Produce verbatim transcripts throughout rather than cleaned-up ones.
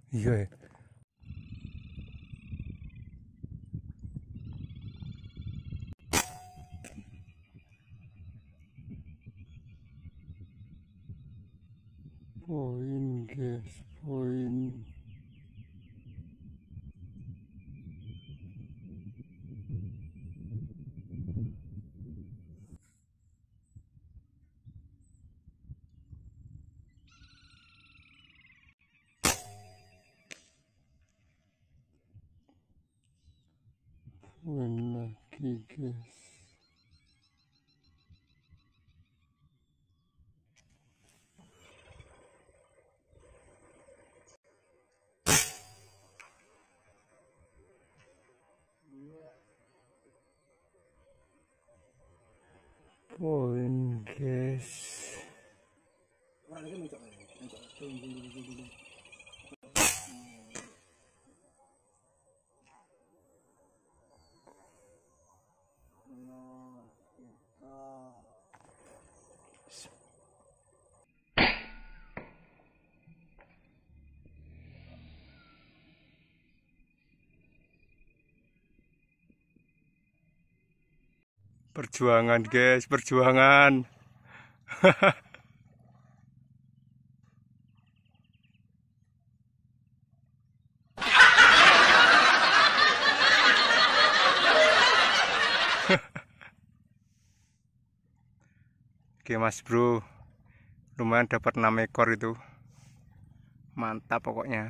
Iya ya. Poin guys, poin. Poin lagi guys. Poin guys. Perjuangan guys, perjuangan. Oke mas bro, lumayan dapat enam ekor itu, mantap pokoknya.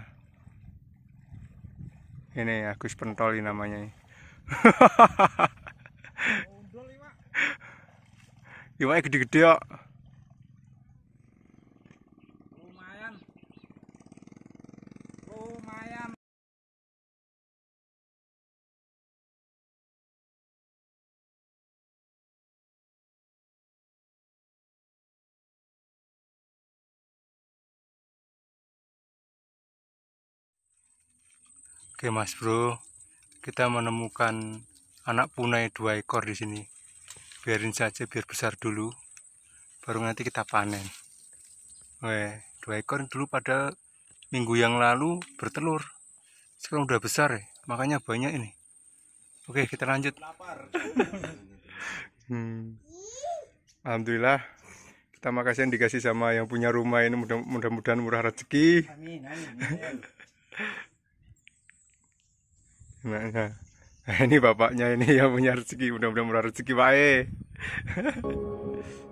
Ini Agus Pentoli namanya. Iwaknya gede-gede kok. Lumayan. Lumayan. Oke mas bro, kita menemukan anak punai dua ekor di sini. Biarin saja biar besar dulu, baru nanti kita panen. Weh, dua ekor dulu pada minggu yang lalu bertelur, sekarang udah besar ya, makanya banyak ini. Oke kita lanjut. hmm. Alhamdulillah, kita makasih yang dikasih sama yang punya rumah ini, mudah-mudahan murah rezeki. Amin, amin, amin. Nah, nah. Nah, ini bapaknya ini yang punya rezeki, mudah-mudahan murah rezeki Pak.